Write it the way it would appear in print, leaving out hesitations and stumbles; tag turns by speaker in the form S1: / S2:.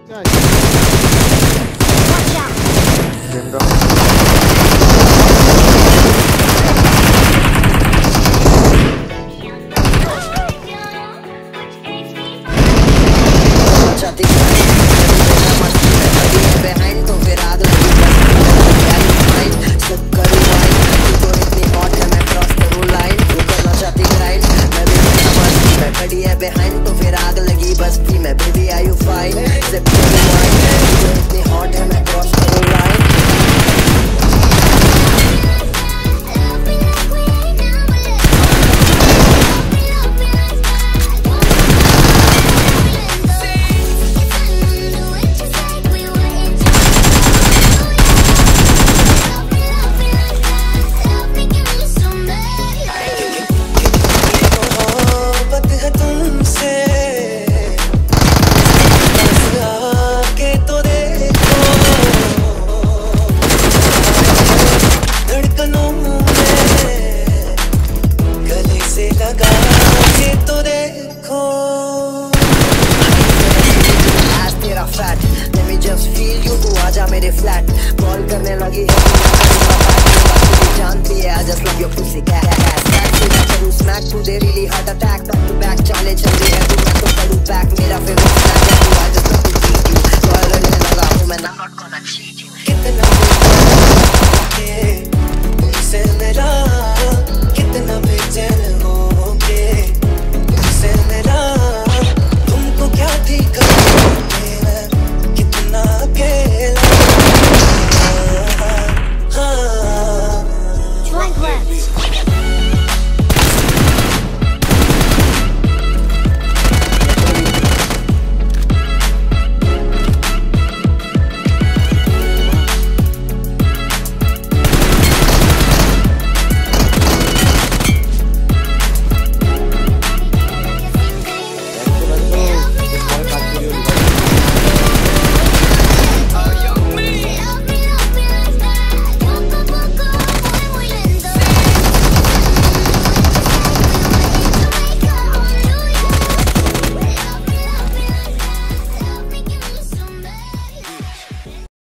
S1: behind तो फिर आग लगी बस्ती में baby are you fine zip to the wine तू इतनी hot है मैं cross करूँ line Let me just feel you तू आजा मेरे flat कॉल करने लगी है जानती है I just love your pussy cat करूँ smack तू दे really heart attack back to back चाले चल रही है तू मैं तो करूँ back मेरा फेवरेट